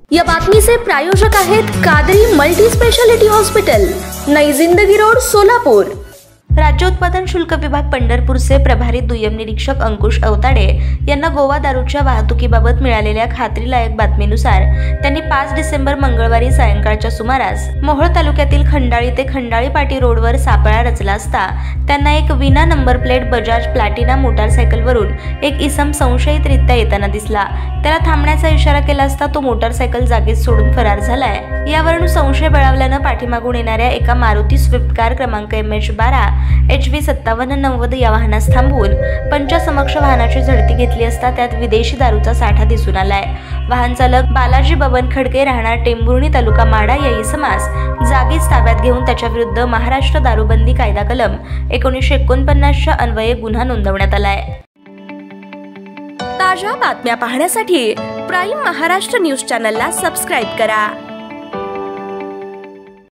या बातमीचे प्रायोजक आहेत कादरी मल्टी स्पेशालिटी हॉस्पिटल, नई जिंदगी रोड, सोलापूर। राज्य उत्पादन शुल्क विभाग पंढरपूरचे प्रभारी दुय्यम निरीक्षक अंकुश अवताडे यांना गोवा दारूच्या वाहतुकीबाबत मिळालेल्या खात्रीलायक बातमीनुसार त्यांनी 5 डिसेंबर मंगळवारी सायंकाळच्या सुमारास मोहोळ तालुक्यातील खंडाळी ते खंडाळी पाटी रोडवर सापळा रचला असता त्यांना एक विना नंबर प्लेट बजाज प्लॅटिना मोटारसायकलवरून एक इसम संशयितरित्या येताना दिसला। त्याला थांबण्याचा इशारा केला असता तो मोटारसायकल जागीच सोडून फरार झालाय। यावरून संशय बळावल्यानं पाठीमागून येणाऱ्या एका मारुती स्विफ्ट कार क्रमांक MH12 HV 5790 या वाहनास थांबवून पंचासमक्ष वाहनाची झडती घेतली असता त्यात विदेशी दारूचा साठा दिसून आलाय। वाहन चालक बालाजी बबन खडके राहणार टेंभुर्णी तालुका माडा या इसमास जागीच ताब्यात घेऊन त्याच्या विरुद्ध महाराष्ट्र दारूबंदी कायदा कलम 1949 अन्वये गुन्हा नोंदवण्यात आलाय। ताज्या बातम्या पाहण्यासाठी प्राईम महाराष्ट्र न्यूज चॅनलला सबस्क्राईब करा।